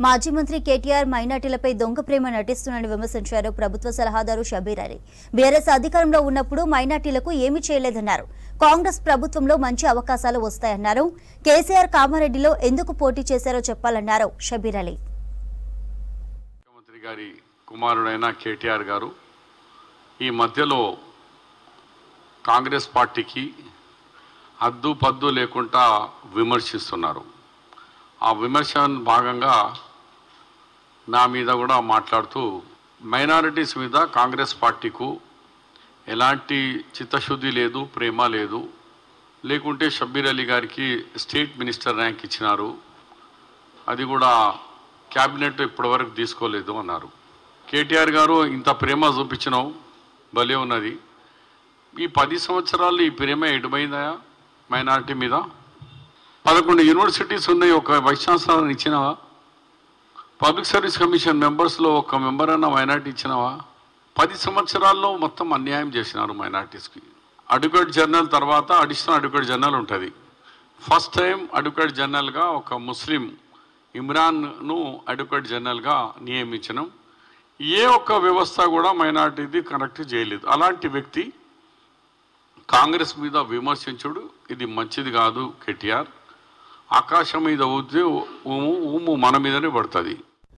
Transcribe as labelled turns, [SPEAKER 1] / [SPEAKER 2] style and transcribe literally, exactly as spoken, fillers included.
[SPEAKER 1] మాజీ మంత్రి కేటీఆర్ మైనార్టీలపై దొంగ ప్రేమ నటిస్తున్నారని విమర్శించారు ప్రభుత్వ సలహాదారు షబీర్ అలీ. బీఆర్ఎస్ అధికారంలో ఉన్నప్పుడు మైనార్టీలకు ఏమీ చేయలేదన్నారు. కాంగ్రెస్ ప్రభుత్వంలో మంచి అవకాశాలు వస్తాయన్నారు. కేసీఆర్ కామారెడ్డిలో ఎందుకు పోటీ చేశారో చెప్పాలన్నారు షబీర్ అలీ.
[SPEAKER 2] ముఖ్యమంత్రి గారి కుమారుడైన కేటీఆర్ గారు ఈ మధ్యలో కాంగ్రెస్ పార్టీకి హద్దు పద్దు లేకుండా విమర్శిస్తున్నారు. ఆ విమర్శ భాగంగా నా మీద కూడా మాట్లాడుతూ మైనారిటీస్ మీద కాంగ్రెస్ పార్టీకు ఎలాంటి చిత్తశుద్ధి లేదు, ప్రేమ లేదు, లేకుంటే షబ్బీర్ అలీ గారికి స్టేట్ మినిస్టర్ ర్యాంక్ ఇచ్చినారు, అది కూడా క్యాబినెట్ ఇప్పటివరకు తీసుకోలేదు అన్నారు. కేటీఆర్ గారు ఇంత ప్రేమ చూపించినావు, భలే ఉన్నది. ఈ పది సంవత్సరాలు ఈ ప్రేమ ఎటుపోయిందా మైనారిటీ మీద? పదకొండు యూనివర్సిటీస్ ఉన్నాయి, ఒక వైస్ ఛాన్సలర్ ఇచ్చినావా? పబ్లిక్ సర్వీస్ కమిషన్ మెంబర్స్లో ఒక మెంబర్ అన్న మైనార్టీ ఇచ్చినావా? పది సంవత్సరాల్లో మొత్తం అన్యాయం చేసినారు మైనార్టీస్కి. అడ్వకేట్ జనరల్ తర్వాత అడిషనల్ అడ్వకేట్ జనరల్ ఉంటుంది. ఫస్ట్ టైం అడ్వకేట్ జనరల్గా ఒక ముస్లిం ఇమ్రాన్ను అడ్వకేట్ జనరల్గా నియమించడం. ఏ ఒక్క వ్యవస్థ కూడా మైనార్టీది కరెక్ట్ చేయలేదు. అలాంటి వ్యక్తి కాంగ్రెస్ మీద విమర్శించుడు ఇది మంచిది కాదు. కేటీఆర్ ఆకాశం మీద ఊతే ఊము ఊము మన మీదనే పడుతుంది.